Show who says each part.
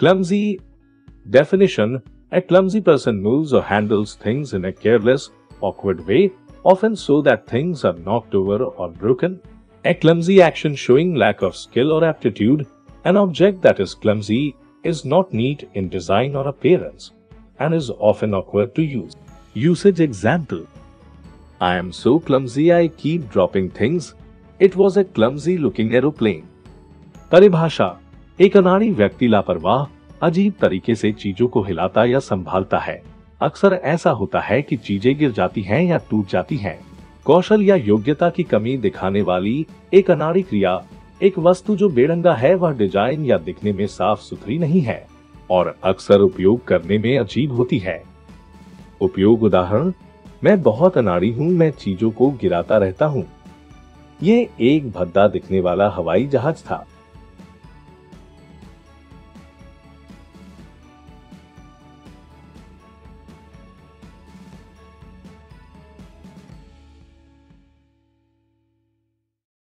Speaker 1: Clumsy definition: a clumsy person moves or handles things in a careless, awkward way, often so that things are knocked over or broken. A clumsy action showing lack of skill or aptitude. An object that is clumsy is not neat in design or appearance and is often awkward to use. Usage example: I am so clumsy I keep dropping things. It was a clumsy looking aeroplane. परिभाषा: एक अनाड़ी व्यक्ति लापरवाह, अजीब तरीके से चीजों को हिलाता या संभालता है। अक्सर ऐसा होता है कि चीजें गिर जाती हैं या टूट जाती हैं। कौशल या योग्यता की कमी दिखाने वाली एक अनाड़ी क्रिया: एक वस्तु जो बेढंगा है, वह डिजाइन या दिखने में साफ सुथरी नहीं है और अक्सर उपयोग करने में अजीब होती है। उपयोग उदाहरण: मैं बहुत अनाड़ी हूँ, मैं चीजों को गिराता रहता हूँ। ये एक भद्दा दिखने वाला हवाई जहाज था।